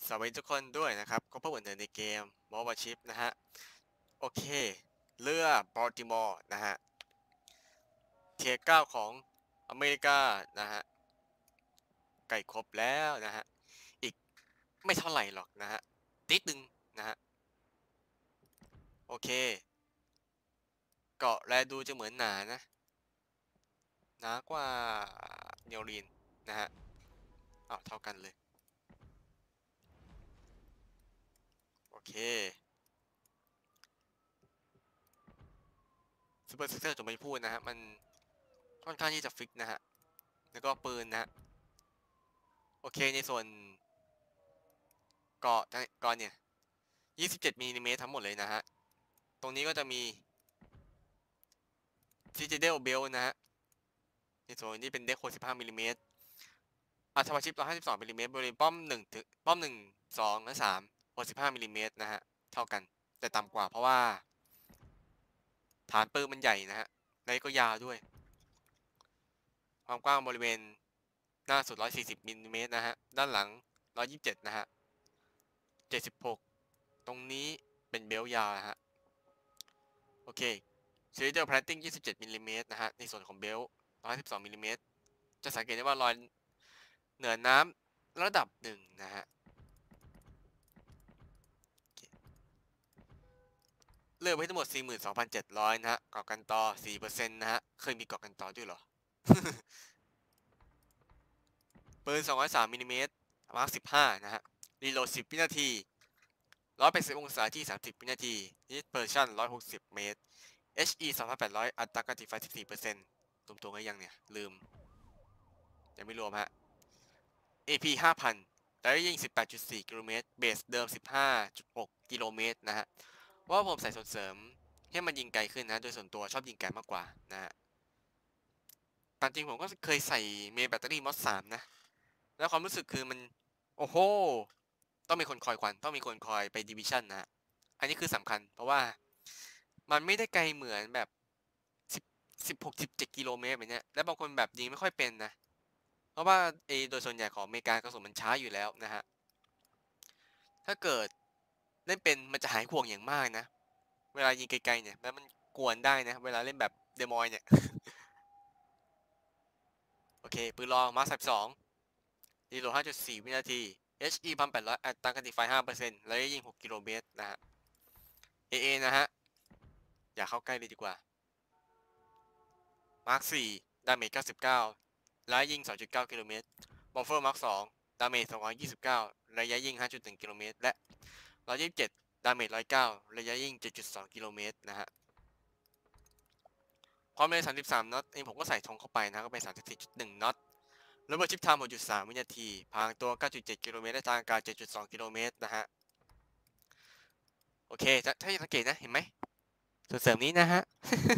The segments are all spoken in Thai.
สวัสดีทุกคนด้วยนะครับก็พบกันในเกม Mobile Ship นะฮะโอเคเรือบอลติมอร์นะฮะเทียร์9ของอเมริกานะฮะใกล้ครบแล้วนะฮะอีกไม่เท่าไหร่หรอกนะฮะนิดนึงนะฮะโอเคเกาะแลดูจะเหมือนหนานะหนากว่าเนวรีนนะฮะเท่ากันเลยโอเคซูเปอร์เซกเตอร์จะไม่พูดนะฮะมันค่อนข้างที่จะฟิกนะฮะแล้วก็ปืนนะฮะโอเคในส่วนเกาะเนี่ย27มิลลิเมตรทั้งหมดเลยนะฮะตรงนี้ก็จะมีซิจิเดลเบลนะฮะในส่วนนี้เป็นเด็ก65มิลลิเมตรอัตราชิป152มิลลิเมตรบริเวณป้อม1ถึงป้อม1 2และ3 65มิลลิเมตรนะฮะเท่ากันแต่ต่ำกว่าเพราะว่าฐานปืนมันใหญ่นะฮะและก็ยาวด้วยความกว้างบริเวณหน้าสุด140มิลลิเมตรนะฮะด้านหลัง127นะฮะ76ตรงนี้เป็นเบลยาวนะฮะโอเคซิลิเดอร์แพลนติ้ง27มิลลิเมตรนะฮะในส่วนของเบล112มิลลิเมตรจะสังเกตได้ว่ารอยเหนือน้ำระดับหนึ่งนะฮะเลือกไว้ทั้งหมด 42,700 นะฮะเกาะกันต่อ 4% นะฮะเคยมีเกาะกันต่อด้วยเหรอ ปืน203มิลลิเมตรมาร์ค15นะฮะรีโหลด10วินาที180องศาที่30วินาทีdispersion 160เมตร HE 2,800อัตราการติดไฟ 14% ตรงๆก็ยังเนี่ยลืมยังไม่รวมฮะ AP 5,000แล้วยิง 18.4 กิโลเมตรเบสเดิม 15.6 กิโลเมตรนะฮะว่าผมใส่ส่วนเสริมให้มันยิงไกลขึ้นนะโดยส่วนตัวชอบยิงไกลมากกว่านะฮะตามจริงผมก็เคยใส่เมย์แบตเตอรี่มอส3นะแล้วความรู้สึกคือมันโอ้โหต้องมีคนคอยควันต้องมีคนคอยไปดิวิชั่นนะฮะอันนี้คือสำคัญเพราะว่ามันไม่ได้ไกลเหมือนแบบ16-17 กิโลเมตรแบบเนี้ยและบางคนแบบยิงไม่ค่อยเป็นนะเพราะว่าโดยส่วนใหญ่ของอเมริกากระสุนมันช้าอยู่แล้วนะฮะถ้าเกิดเล่นเป็นมันจะหายห่วงอย่างมากนะเวลายิงไกลๆเนี่ยแล้วมันกวนได้นะเวลาเล่นแบบเดมอยเนี่ย โอเคปืนลองมาร์ค2รีโหลด 5.4 วินาที HE 1,800อัตราการติดไฟ 5% ระยะยิง 6 กิโลเมตรนะฮะ AA นะฮะอย่าเข้าใกล้เลยดีกว่ามาร์ค4ดาเมจ 99 ระยะยิง 2.9 กิโลเมตรบอมเฟอร์มาร์ค2ดาเมจ 229 ระยะยิง 5.1 กิโลเมตรและ127ดาเมจ 109 ระยะยิง 7.2 กิโลเมตรนะฮะความเร็ว33น็อตผมก็ใส่ทงเข้าไปนะก็เป็น 34.1 น็อตระเบิดชิปไทม์ 6.3 วินาทีพางตัว 9.7 กิโลเมตรและทางอากาศ 7.2 กิโลเมตรนะฮะโอเคถ้าสังเกตนะเห็นไหมส่วนเสริมนี้นะฮะ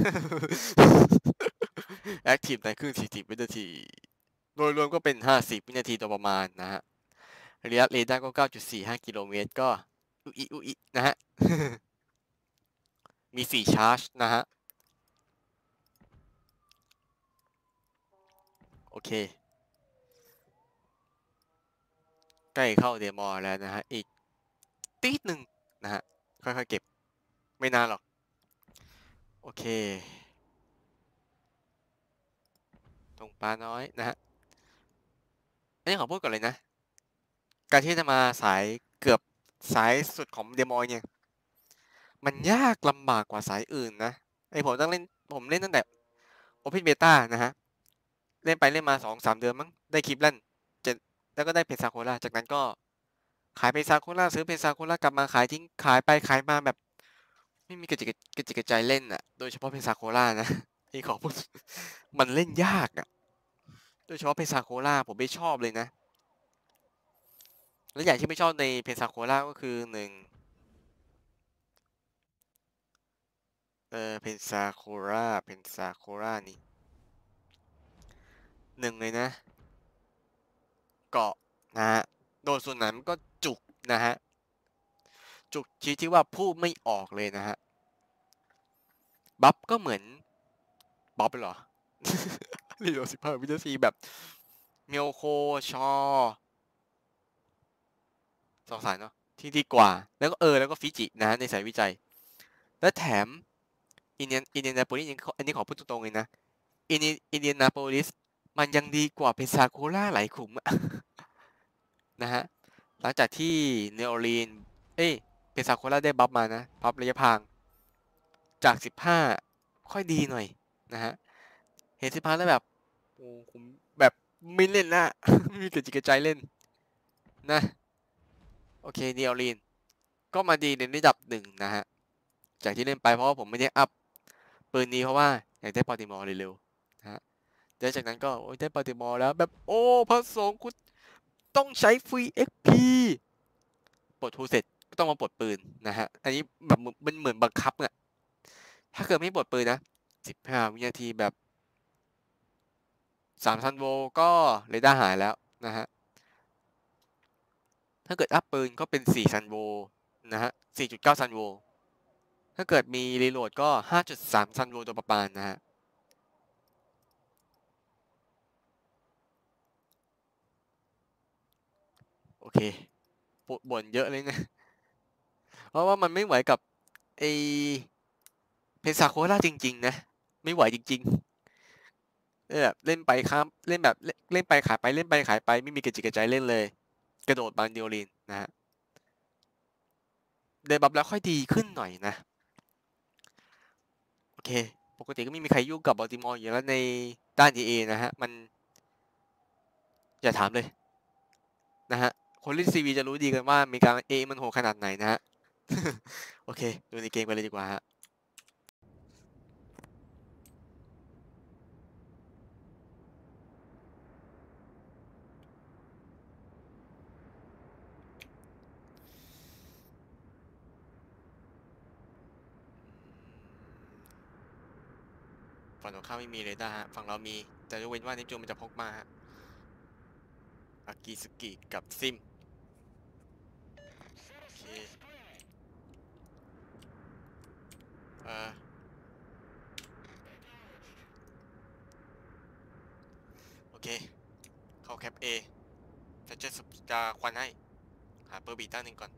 Active ในครึ่ง40วินาทีโดยรวมก็เป็น50วินาทีโดยประมาณนะฮะระยะเรดาร์ก็ 9.45 กิโลเมตรก็อุอินะฮะ มี4ชาร์จนะฮะโอเคใกล้เข้าเดโมแล้วนะฮะอีกตีดหนึ่งนะฮะค่อยๆเก็บไม่นานหรอกโอเคตรงปลาน้อยนะฮะอันนี้ขอพูดก่อนเลยนะการที่จะมาสายเกือบสายสุดของเดโมเนี่ยมันยากลำบากกว่าสายอื่นนะผมเล่นตั้งแต่ Open Beta นะฮะเล่นไปเล่นมา2-3เดือนมั้งได้คลิปเล่นเจ็ดแล้วก็ได้เพชรซาโคล่าจากนั้นก็ขายเพชรซาโคล่าซื้อเพชรซาโคล่ากลับมาขายทิ้งขายไปขายมาแบบไม่มีกระจิกกระใจเล่นอ่ะโดยเฉพาะเพชรซาโคล่านะที่ขอพูดมันเล่นยากอ่ะโดยเฉพาะเพชรซาโคล่าผมไม่ชอบเลยนะและอย่างที่ไม่ชอบในเพชรซาโคล่าก็คือหนึ่งเพนซาโคล่านี่หนึ่งเลยนะเกาะนะฮะโดนส่วนนั้นก็จุกนะฮะจุกชี้ที่ว่าพูดไม่ออกเลยนะฮะบัฟก็เหมือนบ๊อบเหรอ รีโหลด15วินาทีแบบเมียวโคชอ 2 สายเนาะที่ดีกว่าแล้วก็แล้วก็ฟิจินะในสายวิจัยและแถมอินเดียนาโพลิสอันนี้ขอพูดตรงๆเลยนะอินเดียนาโพลิสมันยังดีกว่าเพซาโคล่าหลายขุม นะฮะหลังจากที่เนโอลีนเพซาโคล่าได้บัฟมานะบัฟระยะพางจาก15ค่อยดีหน่อยนะฮะเห็น15แล้วแบบโอ้ผมแบบไม่เล่นละ ไม่มีกระจิกกระใจเล่นนะโอเคเนโอลีนก็มาดีในระดับหนึ่งนะฮะจากที่เล่นไปเพราะว่าผมไม่ได้อัพปืนนี้เพราะว่าอยากได้ปาติมอร์เร็วๆนะฮะแล้วจากนั้นก็ได้ปาติมอร์แล้วแบบโอ้พระสงฆ์คุณต้องใช้ฟรี XP ปลดทูเสร็จก็ต้องมาปลดปืนนะฮะอันนี้แบบมันเหมือนบังคับอะถ้าเกิดไม่ปลดปืนนะ15 วินาทีแบบ3,000 โวลต์ก็เรดาร์หายแล้วนะฮะถ้าเกิดอัพปืนก็เป็น4,000 โวลต์นะฮะ4.9,000 โวลต์ถ้าเกิดมีรีโหลดก็5.3,000 โวลต์โดยประมาณนะฮะโอเคบ่นเยอะเลยนะเพราะว่ามันไม่ไหวกับไอเพซาโคล่าจริงๆนะไม่ไหวจริงๆแบบเล่นไปครับเล่นแบบเล่นไปขายไปเล่นไปขายไปไม่มีกระจิกกระใจเล่นเลยกระโดดบางเดียวลินนะฮะเดบัฟแล้วค่อยดีขึ้นหน่อยนะโอเคปกติก็ไม่มีใครยุ่งกับบอลติมอร์อยู่แล้วในด้าน EA นะฮะมันอย่าถามเลยนะฮะคนเล่น CV จะรู้ดีกันว่ามีการ A มันโหดขนาดไหนนะฮะ โอเคดูในเกมกันเลยดีกว่าฮะฝั่งตรงข้ามไม่มีเลยนะฮะฝั่งเรามีแต่ยกเว้นว่านิจูมันจะพกมาฮะอากิสกิกับซิมโอเคเอ่อโอเคเข้าแคป A จะควันให้หาเปอร์บีต้าหนึ่งก่อน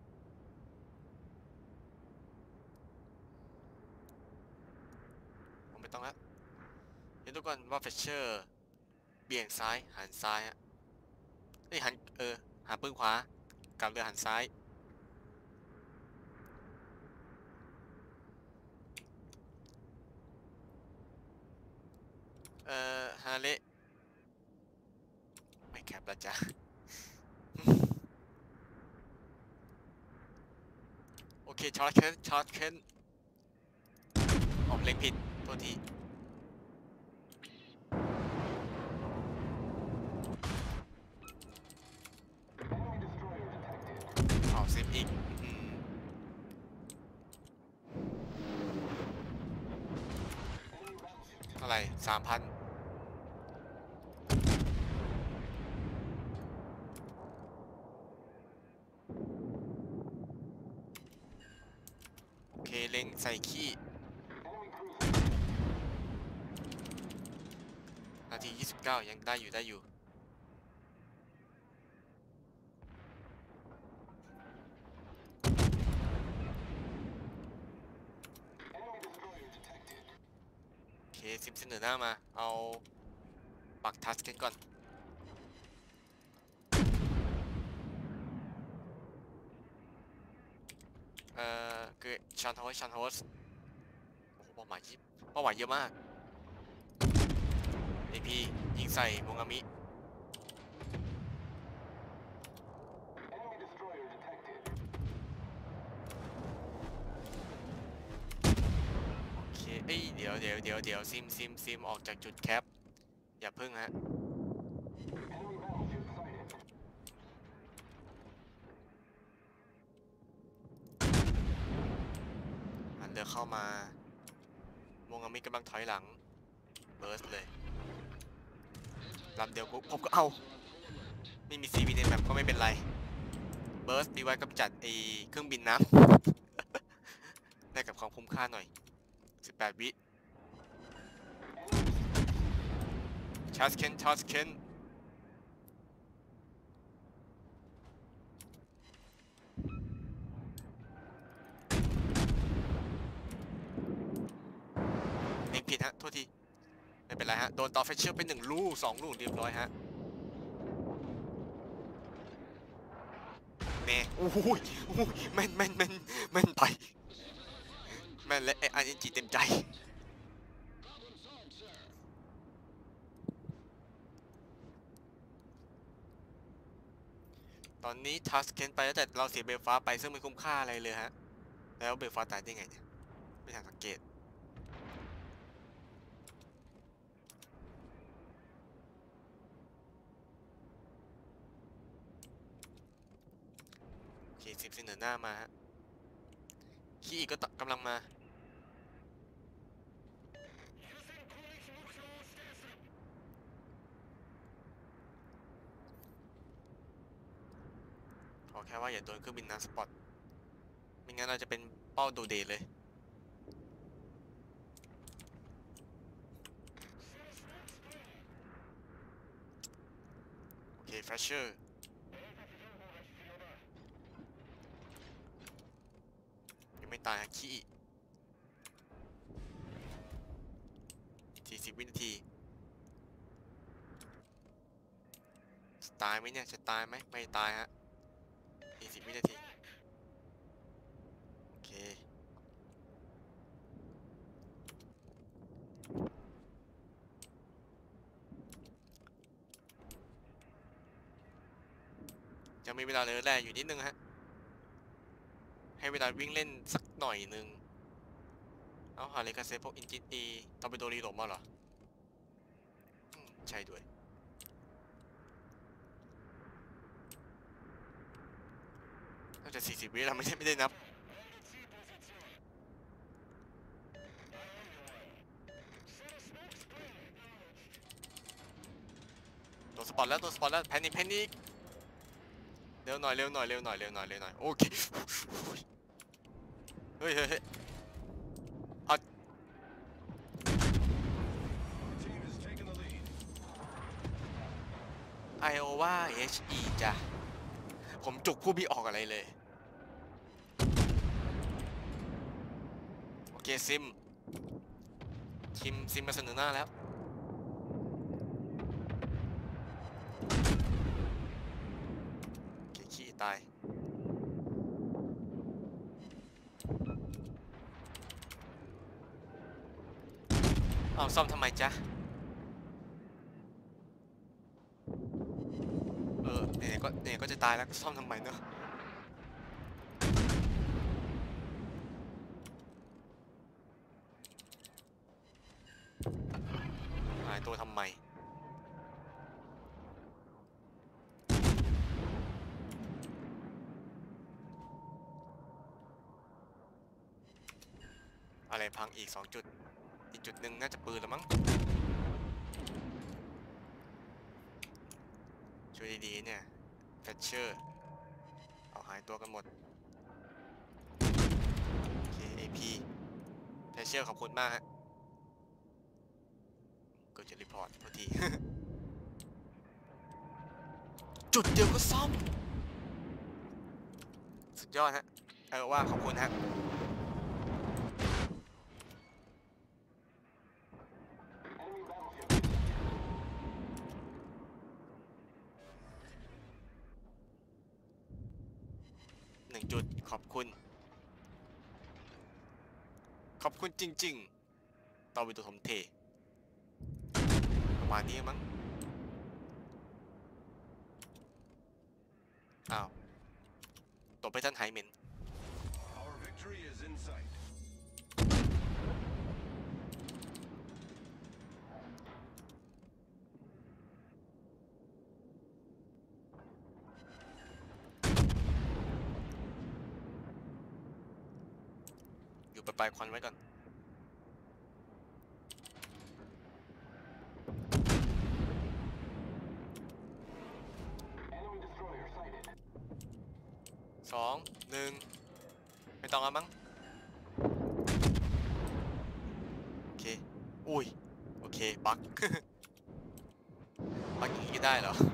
ผมไม่ต้องละเดี๋ยวดูก่อนว่าเฟชเชอร์เบี่ยงซ้ายหันซ้ายฮะหันหาปืนขวากับเรือหันซ้ายฮาเละไม่แคปละจ้ะ โอเคช็อตเคนออกเล็งผิดโทษทีออกซิมอีกเท่าไหร่3,000โอเคเล็งใส่ขี้นาที29ยังได้อยู่โอเคซิมเสนอหน้ามาเอาปักทัสกันก่อนคือชันโฮสโอ้โหเป้าหมายเยอะมาก AP ยิงใส่โมงามิโอเคเดี๋ยวซิมออกจากจุดแคปอย่าพึ่งฮะหันเรือเข้ามาโมงามิกำลังถอยหลังเบิร์สเลยลำเดียวผมก็เอาไม่มี CV ในแมปก็ไม่เป็นไรเบิร์สดีไว้กำจัดเครื่องบินน้ำได้กับของคุ้มค่าหน่อย18 วิชาร์จเคนผิดฮะโทษทีไม่เป็นไรฮะโดนต่อเฟชเชอร์เป็น1 ลูก 2 ลูกเรียบร้อยฮะแม่โอ้ยแม่นไปแม่นและไอRNGเต็มใจตอนนี้ทัสเคนไปแล้วแต่เราเสียเบลฟ้าไปซึ่งไม่คุ้มค่าอะไรเลยฮะแล้วเบลฟ้าตายได้ไงเนี่ยไม่ทันสังเกตโอเค10 เสนอหน้ามาฮะคีอีกก็กำลังมาขอแค่ว่าอย่าโดนเครื่องบินน้ำสปอตไม่งั้นเราจะเป็นเป้าโดเดเลยโอเคแฟชเชอร์ยังไม่ตายฮะคี40 วินาทีตายไหมเนี่ยจะตายไหมไม่ตายฮะ40 วินาทีโอเคยังมีเวลาเหลือแลอยู่นิดนึงฮะให้เวลาวิ่งเล่นสักหน่อยนึงเอาหาเลกาเซพวกอินจิตีตอร์ปิโดรีโหลมาเหรอใช่ด้วยน่าจะ40 วิเราไม่ได้นับโดนสปอตแล้วแพนิคเร็วหน่อยโอเคเฮ้ยเอาไอโอวาHE จ้ะผมจุกผู้พี่ออกอะไรเลยโอเคซิมมาเสนอหน้าแล้วโอเคขี้ตายเอาซ่อมทำไมจ๊ะเนี่ยก็จะตายแล้วก็ซ่อมทำไมเนอะหายตัวทำไมอะไรพังอีก2 จุดอีกจุดหนึ่งน่าจะปืนแล้วมั้งช่วยดีๆเนี่ยแฟชเชอร์เอาหายตัวกันหมดโอเค AP แฟชเชอร์ขอบคุณมากฮะก็จะรีพอร์ตทันที จุดเดียวก็ซ่อมสุดยอดฮะว่าขอบคุณฮะ1 จุดขอบคุณจริงๆต่อวิตัวถมเทประมาณนี้มั้งอ้าวตบไปท่านไฮเมนอยู่ปลายควันไว้ก่อน2 1ไม่ต้องแล้วมั้งโอเคอุ้ยโอเคบั๊ก บั๊กอย่างนี้ก็ได้เหรอ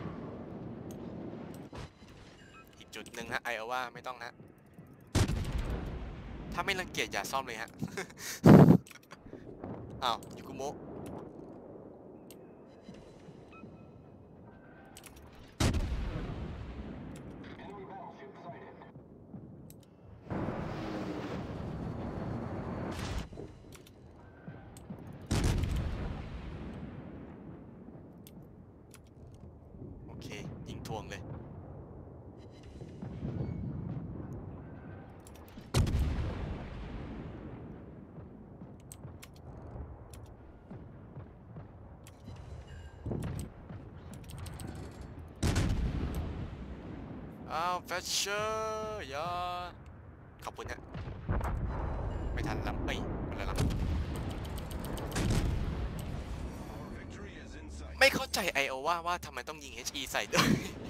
อีกจุดหนึ่งฮะไอโอว่าไม่ต้องฮะถ้าไม่รังเกียจอย่าซ่อมเลยฮะอ้าวยูกุโมะโอเคยิงทวงเลยอ้าวแฟชเชอร์อย่าขอบคุณฮะไม่ทันลำอะไรล่ะไม่เข้าใจไอโอว่าทำไมต้องยิง HE ใส่ด้วย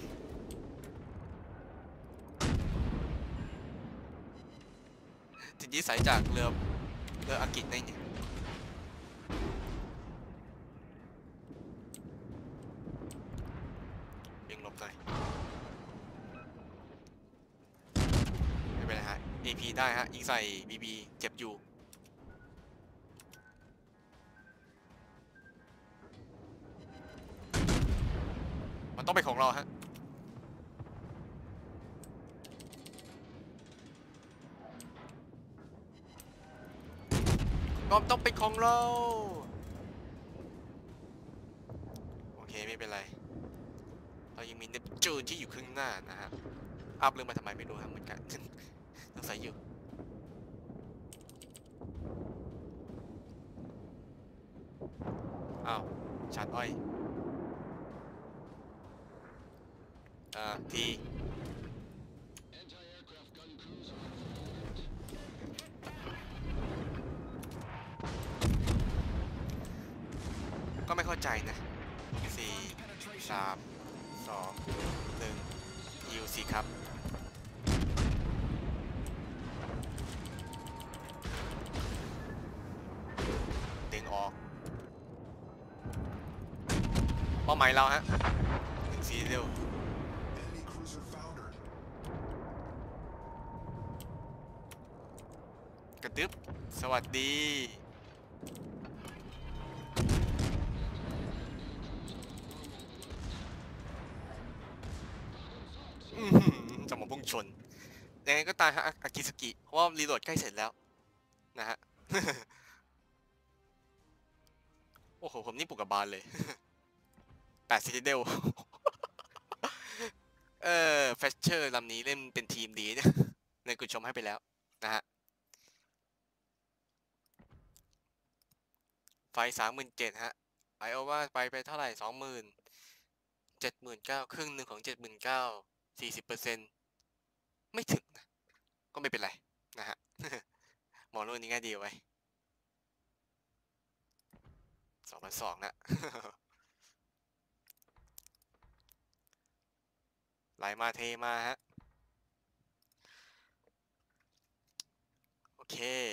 ถึงยี่สายจากเรืออากิได้เนี่ยยิงลบหน่อยไม่เป็นไรฮะ AP ได้ฮะยิงใส่ BB เจ็บอยู่มันต้องเป็นของเราฮะก็ต้องเป็นของเราโอเคไม่เป็นไรเรายังมีเนปจูนที่อยู่ข้างหน้านะฮะอัพเรื่องมาทำไมไม่รู้ครับเหมือนกัน ต้องใส่อยู่อ้าวชาร์จอ้อยทีก็ไม่เข้าใจนะ4 3 2 1ยูซีครับดึงออกเป้าหมายเราฮะ1 4เร็วกระดึบสวัสดีจะมาพุ่งชนยังไงก็ตายฮะอากิสกิเพราะว่ารีโหลดใกล้เสร็จแล้วนะฮะ โอ้โหผมนี่ปลุกกับบานเลย8ซิติเดลแฟชเชอร์ลำนี้เล่นเป็นทีมดีเนี่ยในกุชมให้ไปแล้วนะฮะไฟ37,000ฮะไอโอว่าไปเท่าไหร่79,000ครึ่งหนึ่งของ79,000 40%ไม่ถึงนะก็ไม่เป็นไรนะฮะ มองโลกนี้ง่ายดีไว้2,200นะไหลมาเทมาฮะโอเค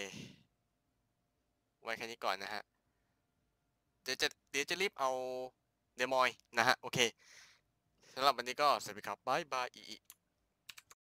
ไว้แค่นี้ก่อนนะฮะเดี๋ยวจะรีบเอาเดมอยนะฮะโอเคสำหรับวันนี้ก็สวัสดีครับบ๊ายบาย